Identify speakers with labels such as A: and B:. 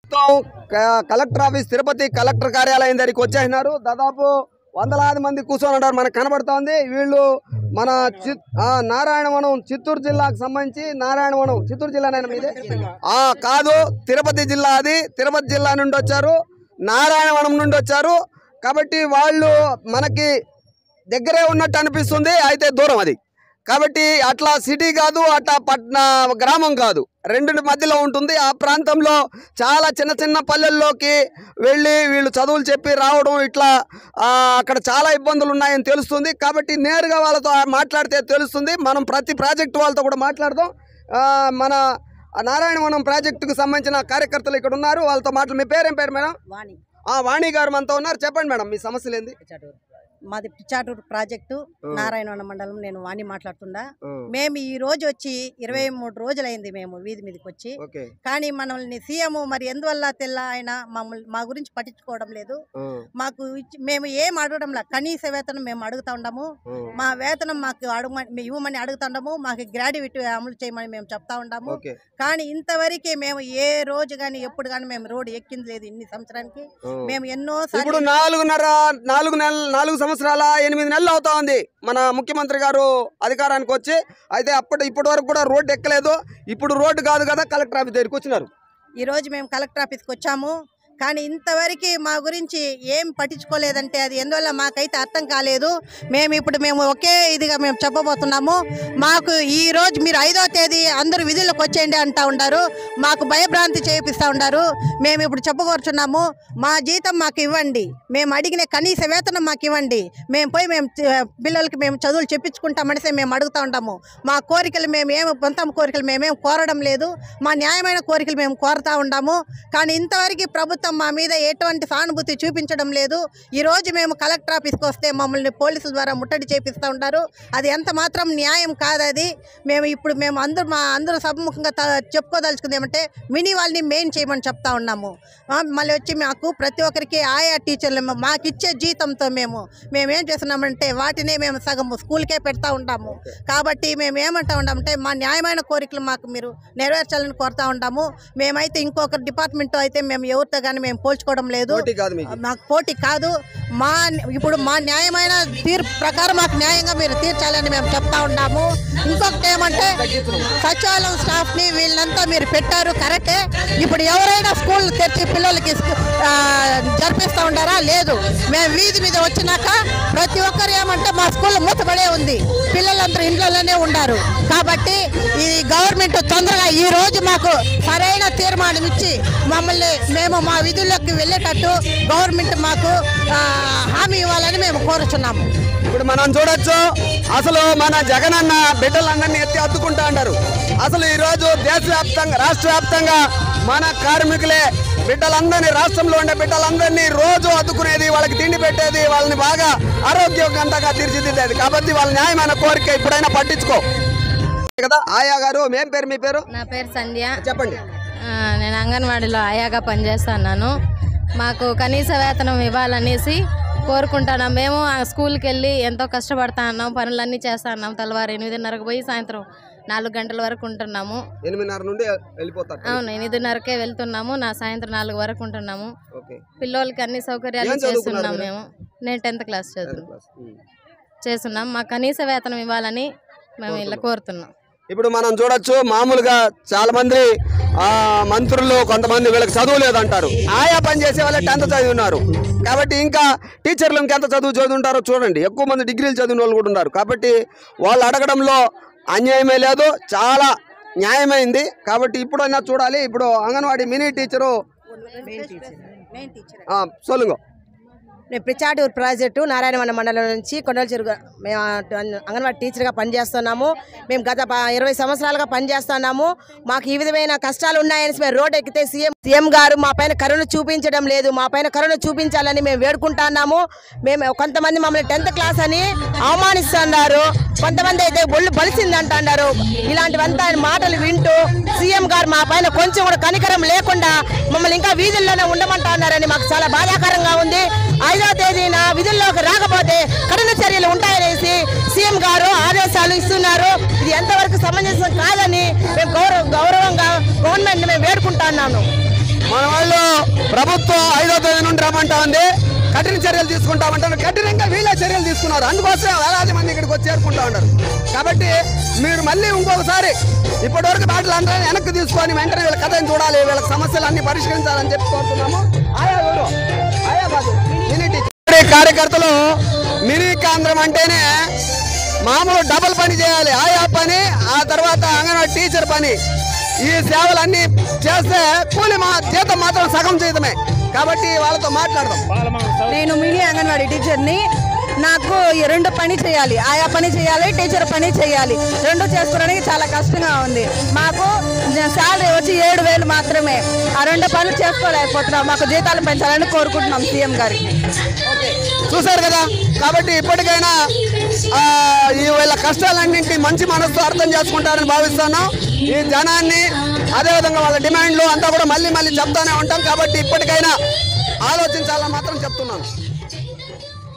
A: Collector office Tirupati collector కార్యాలయం దగ్గరికి వచ్చేసినారు. దాదాపు వందలాది మంది కూర్చొని ఉన్నారు. మనకు కనబడుతోంది. వీళ్ళు మన నారాయణవనం చిత్తూరు జిల్లాకు సంబంధించి నారాయణవనం చిత్తూరు జిల్లానైనా మీదే కాదు, తిరుపతి జిల్లా. అది తిరుపతి జిల్లా నుండి వచ్చారు, నారాయణవనం నుండి వచ్చారు. కాబట్టి వాళ్ళు మనకి దగ్గరే ఉన్నట్టు అనిపిస్తుంది, అయితే దూరం అది. కాబట్టి అట్లా సిటీ కాదు, అట్లా గ్రామం కాదు, రెండు మధ్యలో ఉంటుంది. ఆ ప్రాంతంలో చాలా చిన్న చిన్న పల్లెల్లోకి వెళ్ళి వీళ్ళు చదువులు చెప్పి రావడం, ఇట్లా అక్కడ చాలా ఇబ్బందులు ఉన్నాయని తెలుస్తుంది. కాబట్టి నేరుగా వాళ్ళతో మాట్లాడితే తెలుస్తుంది. మనం ప్రతి ప్రాజెక్టు వాళ్ళతో కూడా మాట్లాడదాం. మన నారాయణవనం ప్రాజెక్టుకు సంబంధించిన కార్యకర్తలు ఇక్కడ ఉన్నారు, వాళ్ళతో మాట్లాడు. మీ పేరేం పేరు మేడం?
B: వాణి.
A: వాణి గారు మనతో ఉన్నారు. చెప్పండి మేడం, మీ సమస్యలు ఏంది?
B: మాది పిచ్చాటూరు ప్రాజెక్టు, నారాయణవనం మండలం. నేను వాణి మాట్లాడుతుందా. మేము ఈ రోజు వచ్చి 23 రోజులైంది మేము వీధి మీదకి వచ్చి. కానీ మనల్ని సీఎం మరి ఎందువల్ల ఆయన మా గురించి పట్టించుకోవడం లేదు. మాకు మేము ఏం అడగడంలా, కనీస వేతనం మేము అడుగుతా ఉండము. మా వేతనం మాకు ఇవ్వమని అడుగుతా ఉండము. మాకు గ్రాడ్యుయేట్ అమలు చేయమని మేము చెప్తా ఉండము. కానీ ఇంతవరకు మేము ఏ రోజు కానీ ఎప్పుడు కానీ మేము రోడ్డు ఎక్కింది లేదు. ఇన్ని సంవత్సరానికి మేము ఎన్నో
A: 4 సంవత్సరాల 8 నెలలు అవుతా ఉంది మన ముఖ్యమంత్రి గారు అధికారానికి వచ్చి. అయితే ఇప్పటి వరకు కూడా రోడ్డు ఎక్కలేదు. ఇప్పుడు రోడ్డు కాదు కదా, కలెక్టర్ ఆఫీస్ దగ్గరికి వచ్చినారు.
B: ఈ రోజు మేము కలెక్టర్ ఆఫీస్కి వచ్చాము. కానీ ఇంతవరకు మా గురించి ఏం పట్టించుకోలేదంటే అది ఎందువల్ల మాకైతే అర్థం కాలేదు. మేము ఒకే ఇదిగా మేము చెప్పబోతున్నాము. మాకు ఈ రోజు మీరు 5వ తేదీ అందరూ విధుల్లోకి వచ్చేయండి అంటూ ఉంటారు. మాకు భయభ్రాంతి చేపిస్తూ ఉంటారు. మేము ఇప్పుడు చెప్పకూర్చున్నాము, మా జీతం మాకు ఇవ్వండి, మేము అడిగిన కనీస వేతనం మాకు ఇవ్వండి, మేము పిల్లలకి మేము చదువులు చెప్పించుకుంటామనేసి మేము అడుగుతూ ఉంటాము. మా కోరికలు సొంత కోరికలు మేమేం కోరడం లేదు. మా న్యాయమైన కోరికలు మేము కోరుతూ ఉంటాము. కానీ ఇంతవరకు ప్రభుత్వం మా మీద ఎటువంటి సానుభూతి చూపించడం లేదు. ఈ రోజు మేము కలెక్టర్ ఆఫీస్కి వస్తే మమ్మల్ని పోలీసుల ద్వారా ముట్టడి చేపిస్తూ ఉంటారు. అది ఎంత మాత్రం న్యాయం కాదు. అది మేము అందరూ సభముఖంగా చెప్పుకోదలుచుకుంది ఏమంటే మినీ వాళ్ళని మెయిన్ చేయమని చెప్తా ఉన్నాము. మళ్ళీ వచ్చి మాకు ప్రతి ఒక్కరికి ఆయా టీచర్లు మాకు ఇచ్చే జీతంతో మేమేం చేస్తున్నామంటే వాటినే మేము సగం స్కూల్కే పెడతా ఉంటాము. కాబట్టి మేము ఏమంటా ఉంటామంటే మా న్యాయమైన కోరికలు మాకు మీరు నెరవేర్చాలని కోరుతా ఉంటాము. మేమైతే ఇంకొక డిపార్ట్మెంట్ అయితే మేము ఎవరితో కానీ మేము పోల్చుకోవడం లేదు. మాకు పోటీ కాదు. ఇప్పుడు మా న్యాయమైన తీర్పు ప్రకారం మాకు న్యాయంగా మీరు తీర్చాలని మేము చెప్తా ఉన్నాము. ఇంకొకటి ఏమంటే సచివాలయం స్టాఫ్ ని వీళ్ళంతా మీరు పెట్టారు కరెక్టే. ఇప్పుడు ఎవరైనా స్కూల్ తెచ్చి పిల్లలకి జరిపిస్తూ ఉంటారా? లేదు. మేము వీధి మీద వచ్చినాక ప్రతి ఒక్కరు ఏమంటే మా స్కూల్ మూతపడే ఉంది, పిల్లలందరూ ఇంట్లోనే ఉన్నారు. కాబట్టి ఈ గవర్నమెంట్ తొందరగా ఈ రోజు మాకు సరైన తీర్మానం ఇచ్చి మమ్మల్ని మా విధుల్లోకి వెళ్ళేటట్టు గవర్నమెంట్ మాకు హామీ ఇవ్వాలని మేము కోరుచున్నాము.
A: ఇప్పుడు మనం చూడొచ్చు, అసలు మన జగనన్న బిడ్డలందరినీ ఎత్తి అద్దుకుంటా ఉంటారు. అసలు ఈరోజు దేశవ్యాప్తంగా రాష్ట్ర వ్యాప్తంగా మన కార్మికులే బిడ్డలందరినీ, రాష్ట్రంలో ఉండే బిడ్డలందరినీ రోజు అద్దుకునేది, వాళ్ళకి తిండి పెట్టేది, వాళ్ళని బాగా ఆరోగ్యవంతంగా తీర్చిదిద్దేది. కాబట్టి వాళ్ళ న్యాయమైన కోరిక ఇప్పుడైనా పట్టించుకో కదా. ఆయా గారు, మీ పేరు?
C: నా పేరు సంధ్య.
A: చెప్పండి.
C: నేను అంగన్వాడీలో ఆయాగా పనిచేస్తున్నాను. మాకు కనీస వేతనం ఇవ్వాలనేసి కోరుకుంటున్నాం. మేము ఆ స్కూల్కి వెళ్ళి ఎంతో కష్టపడతా ఉన్నాం, పనులన్నీ చేస్తా ఉన్నాం. తెల్లవారు 8:30కు పోయి సాయంత్రం 4 గంటల వరకు ఉంటున్నాము.
A: 8:30 నుండి వెళ్ళిపోతారు?
C: అవును, 8:30కే వెళ్తున్నాము. సాయంత్రం 4 వరకు ఉంటున్నాము. పిల్లలకి అన్ని సౌకర్యాలు చేస్తున్నాం. నేను 10th క్లాస్ చేస్తున్నాం. మాకు కనీస వేతనం ఇవ్వాలని మేము ఇలా కోరుతున్నాం.
A: ఇప్పుడు మనం చూడొచ్చు, మామూలుగా చాలా మంది మంత్రులు కొంతమంది వీళ్ళకి చదువు లేదంటారు. ఆయా పని చేసే వాళ్ళే 10th చదివి ఉన్నారు. కాబట్టి ఇంకా టీచర్లు ఇంకెంత చదివి ఉంటారో చూడండి. ఎక్కువ మంది డిగ్రీలు చదివిన వాళ్ళు కూడా ఉన్నారు. కాబట్టి వాళ్ళు అడగడంలో అన్యాయమే లేదు, చాలా న్యాయమైంది. కాబట్టి ఇప్పుడైనా చూడాలి. ఇప్పుడు అంగన్వాడీ మినీ టీచరు సొల్లుంగో.
B: నేను పిచ్చాటూరు ప్రాజెక్టు నారాయణవనం మండలం నుంచి కొండల చెరువు మేము అంగన్వాడీ టీచర్గా పనిచేస్తున్నాము. మేము గత 20 సంవత్సరాలుగా పనిచేస్తున్నాము. మాకు ఈ విధమైన కష్టాలు ఉన్నాయని మేము రోడ్ ఎక్కితే సీఎం గారు మా పైన కరుణ చూపించడం లేదు. మా పైన కరుణ చూపించాలని మేము వేడుకుంటున్నాము. కొంతమంది మమ్మల్ని 10th క్లాస్ అని అవమానిస్తున్నారు, కొంతమంది అయితే ఒళ్ళు బలిసింది అంటున్నారు. ఇలాంటివంతా మాటలు వింటూ సీఎం గారు మా పైన కొంచెం కూడా కనికరం లేకుండా మమ్మల్ని ఇంకా వీధుల్లోనే ఉండమంటున్నారని మాకు చాలా బాధాకరంగా ఉంది. 5వ తేదీన విధుల్లోకి రాకపోతే కఠిన చర్యలు ఉంటాయనేసి సీఎం గారు ఆదేశాలు ఇస్తున్నారు. ఇది ఎంతవరకు సమంజసం కాదని మేము గౌరవంగా గవర్నమెంట్ మేము వేడుకుంటున్నాము.
A: మన వాళ్ళు ప్రభుత్వం 5వ తేదీ నుండి రమ్మంటా ఉంది, కఠిన చర్యలు తీసుకుంటామంటారు. కఠినంగా వీళ్ళే చర్యలు తీసుకున్నారు, అందుకోసం వేలాది మంది ఇక్కడికి వచ్చి చేరుకుంటా ఉన్నారు. కాబట్టి మీరు మళ్ళీ ఇంకొకసారి ఇప్పటివరకు బ్యాటలు అందరూ వెనక్కి తీసుకొని వెంటనే వీళ్ళ కథని చూడాలి, వీళ్ళ సమస్యలు అన్ని పరిష్కరించాలని చెప్పి కోరుతున్నాము. కార్యకర్తలు మినీ కేంద్రం అంటేనే మామూలు డబుల్ పని చేయాలి, ఆయా పని, ఆ తర్వాత అంగన్వాడీ టీచర్ పని. ఈ సేవలన్నీ చేస్తే కూలి జీతం మాత్రం సగం జీతమే. కాబట్టి వాళ్ళతో మాట్లాడదాం.
B: నేను మినీ అంగన్వాడీ టీచర్ని. నాకు ఈ 2 పని చేయాలి, ఆయా పని చేయాలి, టీచర్ పని చేయాలి. 2 చేసుకోవడానికి చాలా కష్టంగా ఉంది. మాకు శాలరీ వచ్చి 7,000 మాత్రమే. ఆ 2 పనులు చేసుకోలేకపోతున్నాం. మాకు జీతాలు పెంచాలని కోరుకుంటున్నాం సీఎం గారికి.
A: చూశారు కదా, కాబట్టి ఇప్పటికైనా వీళ్ళ కష్టాలన్నింటి మంచి మనసుతో అర్థం చేసుకుంటారని భావిస్తున్నాం. ఈ జనాన్ని అదేవిధంగా వాళ్ళ డిమాండ్లు అంతా కూడా మళ్ళీ మళ్ళీ చెప్తానే ఉంటాం. కాబట్టి ఇప్పటికైనా ఆలోచించాలని మాత్రం చెప్తున్నాను.